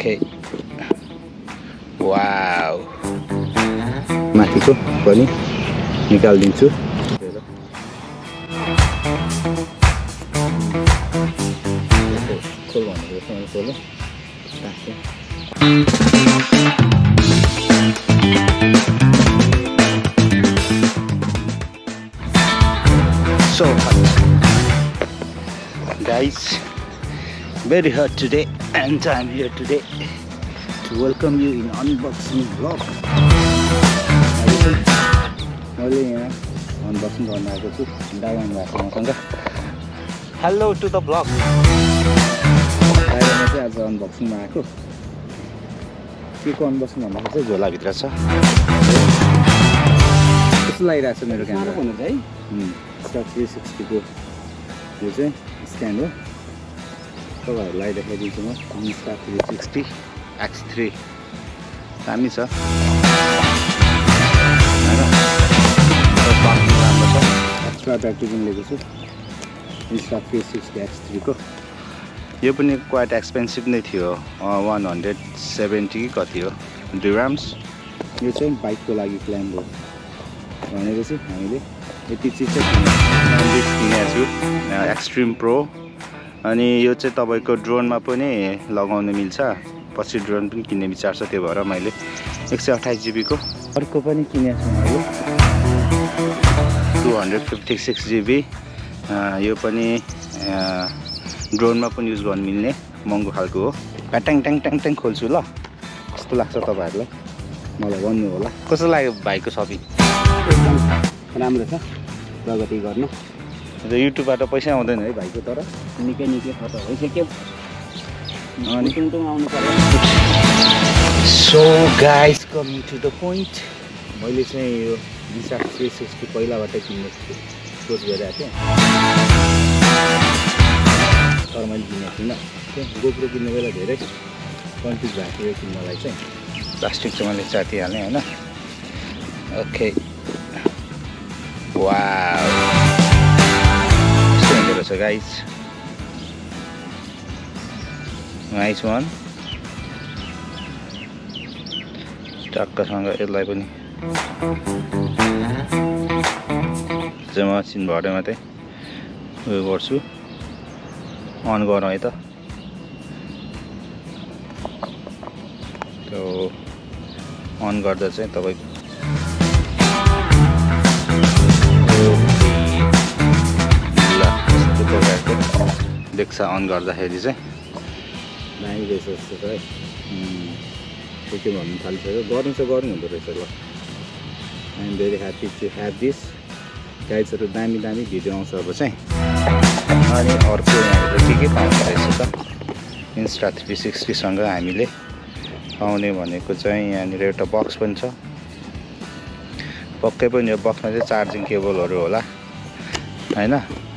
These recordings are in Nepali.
ओके वाउ माथिको पनि निकालिदिन्छु खोल भनेको खोल So hot guys, very hot today and I'm here today to welcome you in unboxing vlog. मैले यहाँ अनबक्सिङ गर्न आएको छु डायमन्ड भएको मसँग हेलो टु द ब्लग डायमन्डमा चाहिँ आज अनबक्सिङमा आएको के को अनबक्सिङ भन्दाखेरि चाहिँ झोलाभित्र छ कस्तो लागिरहेको छ मेरो क्यामेरा भन्नु चाहिँ स्टक 360 को यो चाहिँ स्ट्यान्ड हो तपाईहरुलाई देखाइदिन्छु म स्टक 360 X3 दामी छ एक्स्ट्रा प्याकेजिङ लिएको छु स्टक 360 X3 को यो पनि क्वाइट एक्सपेन्सिभ नै थियो 170 कि कति हो dirhams यो चाहिँ बाइकको लागि क्लाइम्ब हो भनेपछि हामीले यति चिज चाहिँ किनेको छु एक्सट्रिम प्रो अनि यो चाहिँ तपाईको ड्रोनमा पनि लगाउन मिल्छ पछि ड्रोन पनि किन्ने विचार छ त्यो भएर मैले 128 GB को अर्को पनि किनेको छु मैले 256 GB यो पनि ड्रोनमा पनि युज गर्न मिल्ने महँगो खालको हो ट्याङ ट्याङ ट्याङ ट्याङ खोल्छु ल कस्तो लाग्छ तपाईहरुलाई मलाई भन्नु होला कस्तो लाग्यो भाइको शपिङ राम्रो छ प्रगति गर्नु युट्युबबाट पैसा आउँदैन है भाइको तर निकै निकै खर्च भइसक्यो अनि टुङटुङ आउनु पर्यो so guys coming to the point मैले चाहिँ यो इन्स्टा 360 पहिलाबाट किन्ने सोच गरिरहेको थिएँ तर मैले किनेको थिइनँ गोप्रो किन्ने बेला धेरै कन्फ्युज भएको थियो किन्नलाई चाहिँ प्लास्टिक चाहिँ मैले च्यातिहालेँ होइन ओके वाउ यस्तो हुँदो रहेछ गाइस नाइस वान टक्कसँग यसलाई पनि चाहिँ म सिनबाट मात्रै उयो गर्छु अन गरौँ है त त्यो अन गर्दा चाहिँ तपाईको देख्छ अन गर्दाखेरि चाहिँ दामी रहेछ जस्तो छ है के भन्नु थालिसक्यो गर्नु चाहिँ गर्नु हुँदो रहेछ ल I am very happy to have this गाइजहरू दामी दामी भिडियो आउँछ अब चाहिँ अनि अर्को यहाँबाट के पाउँदो रहेछ त इन्स्टा 360 सँग हामीले पाउने भनेको चाहिँ यहाँनिर एउटा बक्स पनि छ पक्कै पनि यो बक्समा चाहिँ चार्जिङ केबलहरू होला हैन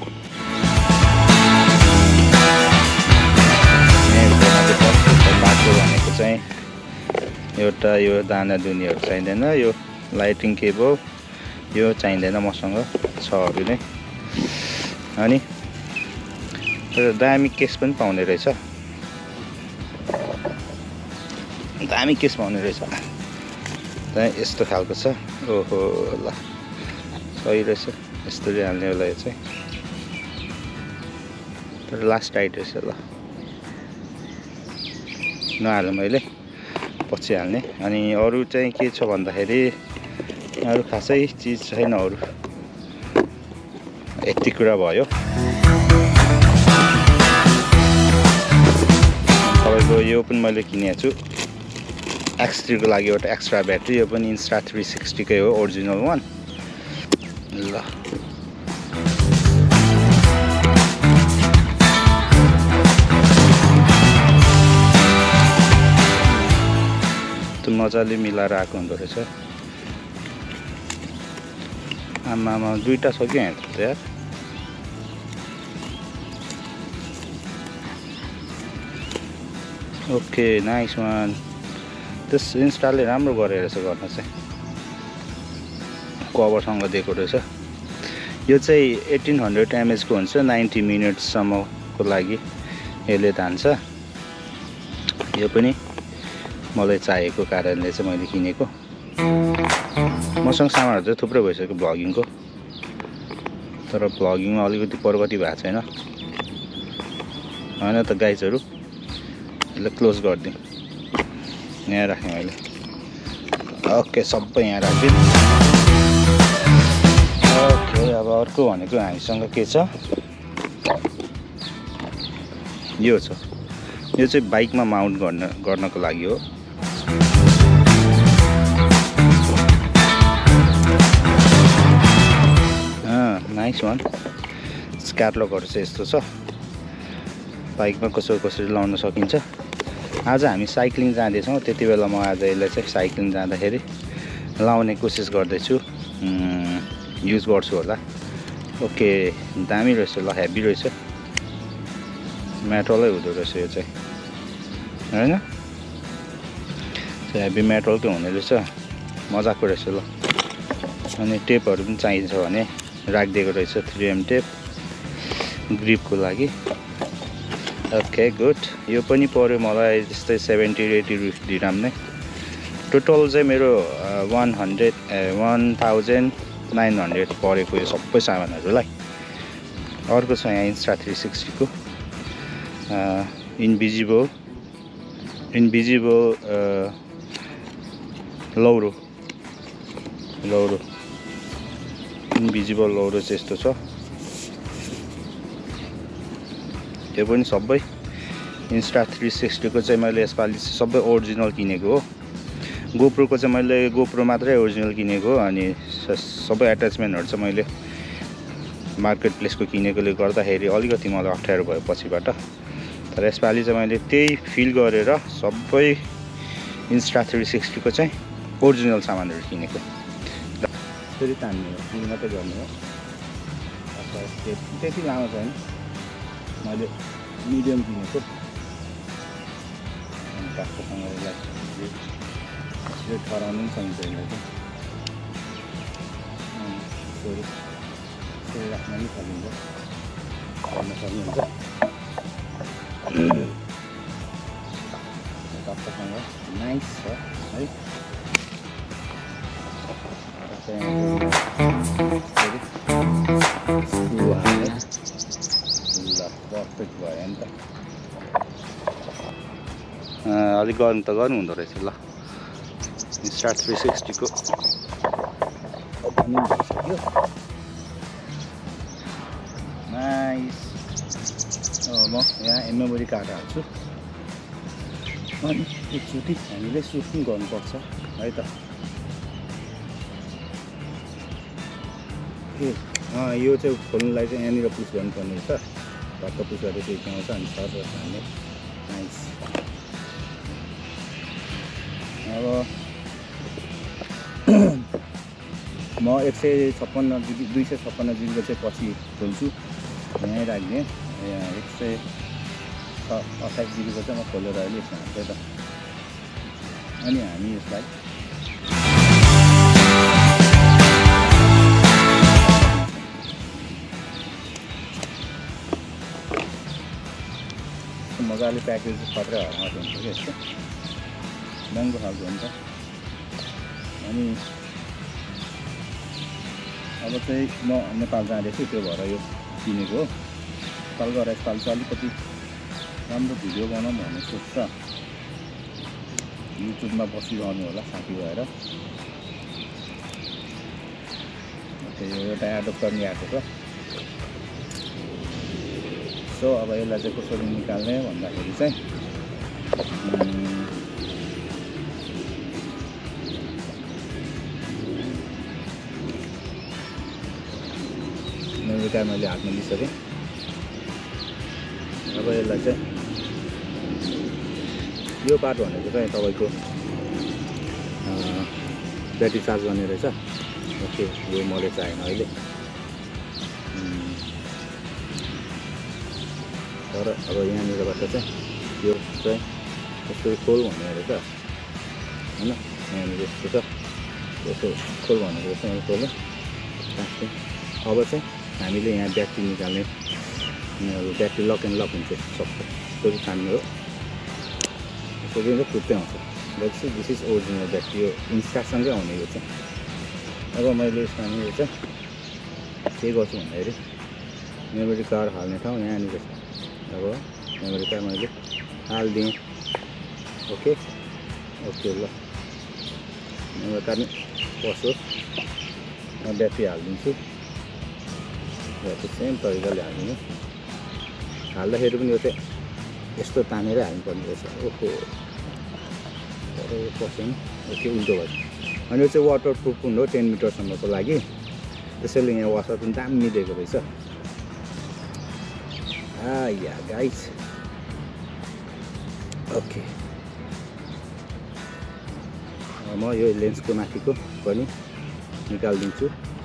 बाटो भनेको चाहिँ एउटा यो दाना दुनीहरू चाहिँदैन यो लाइटिङ केबल यो चाहिँदैन मसँग छहरू नै अनि दामी केस पनि पाउने रहेछ दामी केस पाउने रहेछ यस्तो खालको छ ओहो ल सही रहेछ यस्तो हाल्ने होला यो चाहिँ तर लास्ट टाइट रहेछ ल नहाल्नु मैले पछि हाल्ने अनि अरू चाहिँ के छ भन्दाखेरि अरू खासै चिज छैन अरू यति कुरा भयो तपाईको यो पनि मैले किनेको छु X3 को लागि एउटा एक्स्ट्रा ब्याट्री यो पनि इन्स्टा 360 कै हो ओरिजिनल वान ल मजाले मिलाएर आएको हुँदो रहेछ आमामा दुईटा छ कि यहाँ यार ओके नाइस वान त्यस इन्स्टलले राम्रो गरेर रहेछ गर्न चाहिँ कभरसँग दिएको रहेछ यो चाहिँ 1800 mAh को हुन्छ 90 मिनेटसम्मको लागि यसले तान्छ यो पनि मलाई चाहिएको कारणले चाहिँ मैले किनेको। मसँग सामानहरू चाहिँ थुप्रै भइसक्यो भ्लगिङको, तर भ्लगिङमा अलिकति प्रगति भएको छैन होइन त गाइजहरू। यसलाई क्लोज गरिदिउँ, यहाँ राखेँ मैले। ओके, सबै यहाँ राखिदिउँ। ओके, अब अर्को भनेको हामीसँग के छ, यो छ। यो चाहिँ बाइकमा माउन्ट गर्नको लागि हो। Nice one. क्याटलगहरू चाहिँ यस्तो छ, बाइकमा कसरी लाउन सकिन्छ। आज हामी साइक्लिङ जाँदैछौँ, त्यति बेला म आज यसलाई चाहिँ साइक्लिङ जाँदाखेरि लाउने कोसिस गर्दैछु, युज गर्छु होला। ओके, दामी रहेछ ल, हेभी रहेछ, मेटलै हुँदो रहेछ यो चाहिँ होइन, हेभी मेटलकै हुने रहेछ, मजाको रहेछ ल। अनि टेपहरू पनि चाहिन्छ भने राखिदिएको रहेछ, 3M टेप ग्रिपको लागि। Okay good. यो पनि पर्यो मलाई त्यस्तै 70-80 दिराम नै। टोटल चाहिँ मेरो 1900 परेको यो सबै सामानहरूलाई। अर्को छ यहाँ Insta360 को इन्भिजिबल लौरो इन्भिजिबल लौरो चाहिँ यस्तो छ। त्यो पनि सबै Insta360 को चाहिँ मैले यसपालि सबै ओरिजिनल किनेको हो। गोप्रोको चाहिँ मैले गोप्रो मात्रै ओरिजिनल किनेको हो, अनि सबै एट्याचमेन्टहरू चाहिँ मैले मार्केट प्लेसको किनेकोले गर्दाखेरि अलिकति मलाई अप्ठ्यारो भयो पछिबाट। तर यसपालि चाहिँ मैले त्यही फिल गरेर सबै Insta360 को चाहिँ ओरिजिनल सामानहरू किनेको। फेरि तान्ने हो, फुल मात्रै गर्ने हो, त्यति लामो छैन। मैले मिडियम किनेको, अनि काठसँग यसलाई ठहराउनु पनि सकिन्छ यसलाई चाहिँ, यसरी राख्न पनि सकिन्छ, गर्न सक्नुहुन्छ। काठसँग नाइस छ है। पर्फेक्ट भयो नि त। अलिक गर्नु त गर्नु हुँदो रहेछ ल। Insta360 को ओपनिङ भइसक्यो, नाइस। म यहाँ मेमोरी कार्ड हाल्छु, अनि एकचोटि हामीले सुट पनि गर्नुपर्छ है त। यो चाहिँ खोल्नुलाई चाहिँ यहाँनिर पुस गर्नुपर्ने रहेछ, धक्क पुस गरेर चाहिँ आउँछ, अनि सर्ट हाल्ने। नाइस। अब म 156 GB 256 GB को चाहिँ पछि खोल्छु, यहीँ राख्ने। 128 GB को चाहिँ म खोलेर अहिले यसमा हाल्छु त। अनि हामी यसलाई मजाले प्याकेज खतरा हाल्नु हुन्छ कि यस्तो महँगो खालको हुन्छ। अनि अब चाहिँ म नेपाल जाँदैछु, त्यो भएर यो किनेको हो। कल गएर यसपालि चाहिँ अलिकति राम्रो भिडियो बनाऊँ भन्ने सोच्छ, युट्युबमा बसिरहनु होला साथी भएर। यो एउटा एडप्टर पनि आएको छ। सो अब यसलाई चाहिँ कसरी निकाल्ने भन्दाखेरि चाहिँ मेमोरी कार्ड मैले हातमा लिइसकेँ। अब यसलाई चाहिँ यो पार्ट भनेको चाहिँ तपाईँको ब्याट्री चार्ज गर्ने रहेछ। ओके, यो मैले चाहेन अहिले, तर अब यहाँनिरबाट चाहिँ यो चाहिँ यसरी खोल भन्ने रहेछ होइन, यहाँनिर यस्तो छ, यसो खोल भनेको रहेछ, मैले खोलेँ। अब चाहिँ हामीले यहाँ ब्याट्री निकाल्ने, ब्याट्री लक एन्ड लक हुन्छ सबै, यसरी छान्ने हो। यसरी चाहिँ फुट्दै आउँछ। देख्छु दिस इज ओरिजिनल ब्याट्री यो इन्स्टासँगै आउने यो चाहिँ अब मैले यसमा नि यो चाहिँ के गर्छु भन्दाखेरि मेमोरी कार्ड हाल्ने ठाउँ यहाँनिर छ अब मेमोरी कार्ड मैले हालिदिएँ ओके ओके ल मेमोरी कार्ड पस्यो ब्याट्री हालिदिन्छु ब्याट्री सेम तरिकाले हालिदिनु हाल्दाखेरि पनि यो चाहिँ यस्तो तानेरै हाल्नुपर्ने रहेछ ओहो पस्यो ओके उल्टो भयो अनि यो चाहिँ वाटर प्रुफ पनि हो 10 मिटरसम्मको लागि त्यसैले यहाँ वासर पनि दामी दिएको रहेछ या गाइस ओके म यो लेन्सको माथिको पनि निकालिदिन्छु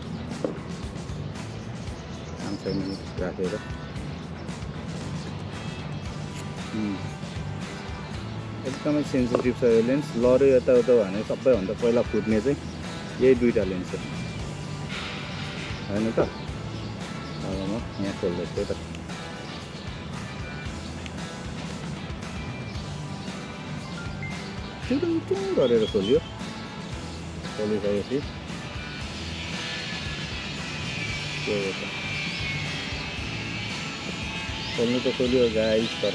5 मिनट राखेर एकदमै सेन्सिटिभ छ यो लेन्स लड्यो यताउता भने सबैभन्दा पहिला फुट्ने चाहिँ यही दुईवटा लेन्स हो हैन त अब म यहाँ खोल्दैछु त टुङ गरेर खोल्यो खोलिसकेपछि खोल्नु त खोल्यो गाइस तर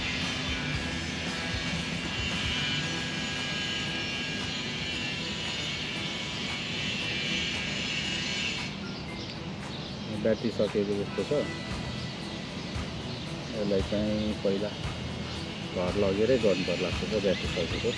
ब्याट्री सकिएको जस्तो छ यसलाई चाहिँ पहिला घर लगेरै गर्नु पर्ला जस्तो छ ब्याट्री सकेको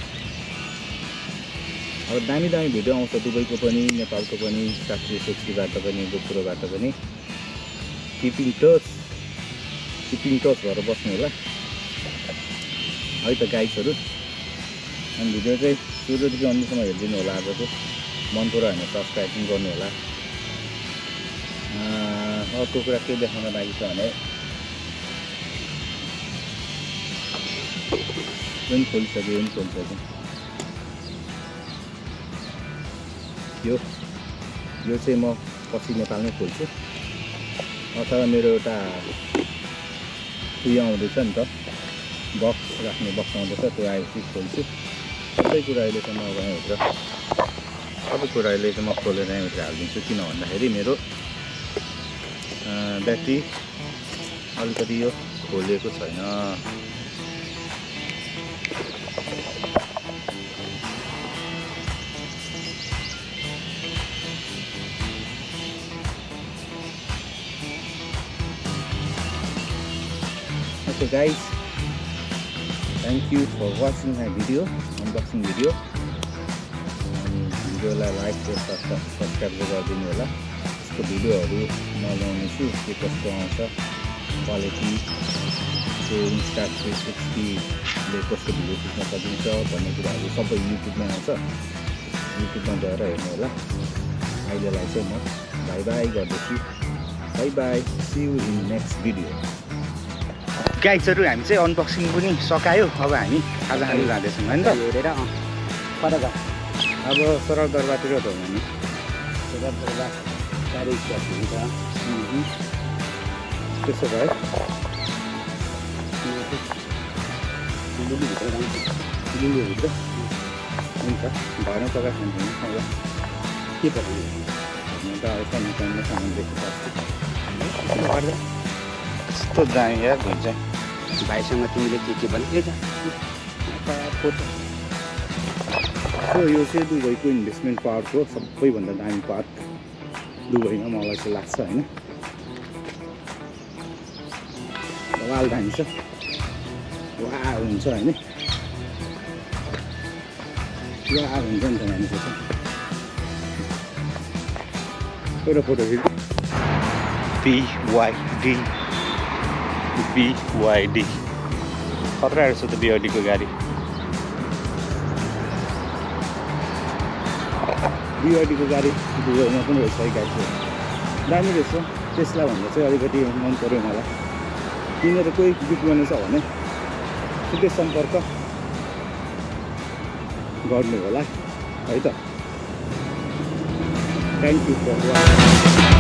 अब दामी दामी भिडियो आउँछ दुबईको पनि नेपालको पनि शास्त्रीय सेक्सीबाट पनि गोपुरोबाट पनि किपिङ टच भएर बस्नु होला है त गाइसहरू अनि भिडियो चाहिँ सुरुदेखि अन्तिमसम्म हेरिदिनु होला आजको मन पऱ्यो भने सब्सक्राइब पनि गर्नु होला अर्को कुरा के देखाउन लागि छ भने पनि खोलिसक्यो पनि खोलिसक्यो यो चाहिँ म पछि नेपालमै खोल्छु अथवा मेरो एउटा उयो आउँदैछ नि त बक्स राख्ने बक्स आउँदैछ त्यो आएपछि खोल्छु सबै कुरा अहिलेसम्म अब यहाँभित्र सबै कुरा अहिले चाहिँ म खोलेर यहाँभित्र हालिदिन्छु किन भन्दाखेरि मेरो ब्याट्री अलिकति यो खोलिएको छैन Okay guys, thank you for watching my video, unboxing video. भिडियोलाई लाइक र सब्सक्राइब गरिदिनु होला यसको भिडियोहरू नलाउनेछु के कस्तो आउँछ क्वालिटी त्यो Insta360ले कस्तो भिडियो खिच्न सकिन्छ भन्ने कुराहरू सबै युट्युबमा आउँछ युट्युबमा गएर हेर्नु होला अहिलेलाई चाहिँ म बाई बाई गर्दैछु bye bye see you in next video गाइजहरू हामी चाहिँ अनबक्सिङ पनि सकायो अब हामी खाजा खानु जाँदैछौँ होइन त हेरेर अब सरल दरबारतिर त हो नि सरल दरबार साह्रै स्वाद हुन्छ त्यसो भए लिम्बूभित्र हुन्छ घरमा पकाएर खान्छ अब के पकाउने त अब सानो सामान देखेको यस्तो दामी यार हुन्छ भाइसँग तिमीले के भने यो चाहिँ दुबईको इन्भेस्टमेन्ट पार्क हो सबैभन्दा दामी पार्क दुबईमा मलाई चाहिँ लाग्छ होइन वाल दामी छ वा हुन्छ होइन वा हुन्छ नि त मान्छे एउटा फोटो खिच्नु BYD खतरा रहेछ त BYD को गाडी BYD को गाडी दुबईमा पनि रहेछ है गाडी दामी रहेछ टेस्ला भन्दा चाहिँ अलिकति मन पर्यो मलाई किनेर कोही गिफ्ट गर्नु छ भने सिधै सम्पर्क गर्नु होला है त थ्याङ्क यू फर वाचिङ